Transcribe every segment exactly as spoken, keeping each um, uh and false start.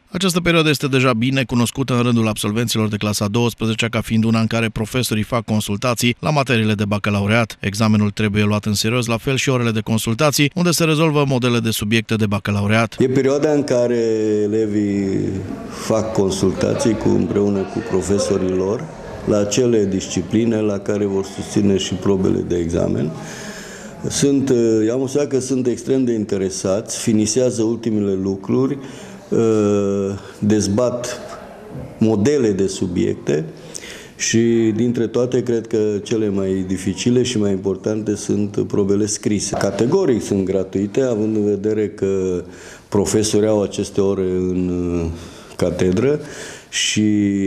Această perioadă este deja bine cunoscută în rândul absolvenților de clasa a douăsprezecea ca fiind una în care profesorii fac consultații la materiile de bacalaureat. Examenul trebuie luat în serios, la fel și orele de consultații, unde se rezolvă modele de subiecte de bacalaureat. E perioada în care elevii fac consultații cu, împreună cu profesorii lor la acele discipline la care vor susține și probele de examen. Sunt, am observat că sunt extrem de interesați, finisează ultimele lucruri, dezbat modele de subiecte și dintre toate cred că cele mai dificile și mai importante sunt probele scrise. Categoric sunt gratuite, având în vedere că profesorii au aceste ore în catedră și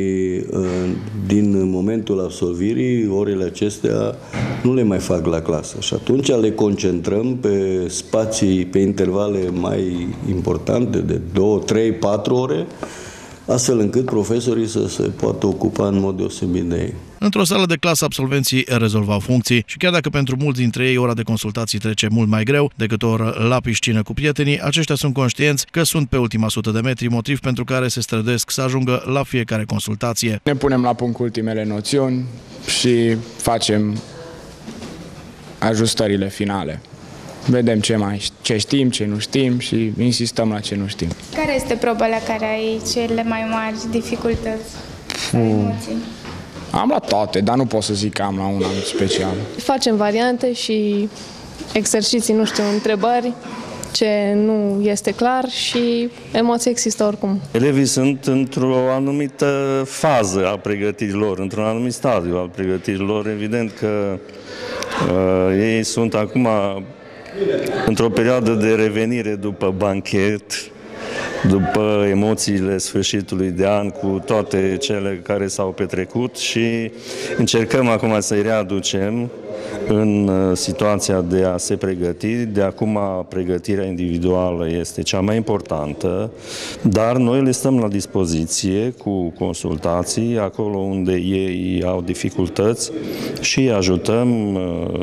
din momentul absolvirii, orele acestea nu le mai fac la clasă și atunci le concentrăm pe spații, pe intervale mai importante de două, trei, patru ore, astfel încât profesorii să se poată ocupa în mod deosebit de ei. Într-o sală de clasă, absolvenții rezolvau funcții și chiar dacă pentru mulți dintre ei ora de consultații trece mult mai greu decât o oră la piscină cu prietenii, aceștia sunt conștienți că sunt pe ultima sută de metri, motiv pentru care se străduiesc să ajungă la fiecare consultație. Ne punem la punct ultimele noțiuni și facem ajustările finale. Vedem ce, mai, ce știm, ce nu știm și insistăm la ce nu știm. Care este proba la care ai cele mai mari dificultăți? Hmm. Am la toate, dar nu pot să zic că am la una special. Facem variante și exerciții, nu știu, întrebări, ce nu este clar și emoții există oricum. Elevii sunt într-o anumită fază a pregătirilor, într-un anumit stadiu al pregătirilor. Evident că uh, ei sunt acum într-o perioadă de revenire după banchet, după emoțiile sfârșitului de an, cu toate cele care s-au petrecut și încercăm acum să-i readucem în situația de a se pregăti. De acum pregătirea individuală este cea mai importantă, dar noi le stăm la dispoziție cu consultații acolo unde ei au dificultăți și îi ajutăm,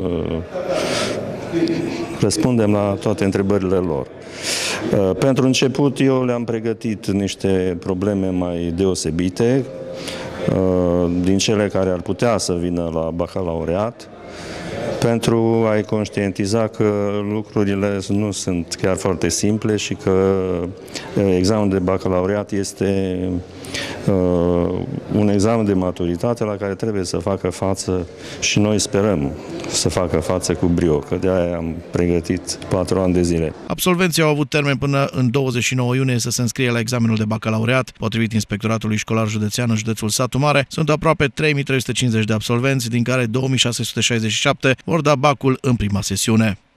răspundem la toate întrebările lor. Pentru început eu le-am pregătit niște probleme mai deosebite, din cele care ar putea să vină la bacalaureat, pentru a-i conștientiza că lucrurile nu sunt chiar foarte simple și că examenul de bacalaureat este uh, un examen de maturitate la care trebuie să facă față și noi sperăm să facă față cu brio, că de aia am pregătit patru ani de zile. Absolvenții au avut termen până în douăzeci și nouă iunie să se înscrie la examenul de bacalaureat. Potrivit Inspectoratului Școlar Județean în județul Satu Mare, sunt aproape trei mii trei sute cincizeci de absolvenți, din care două mii șase sute șaizeci și șapte vor da bacul în prima sesiune.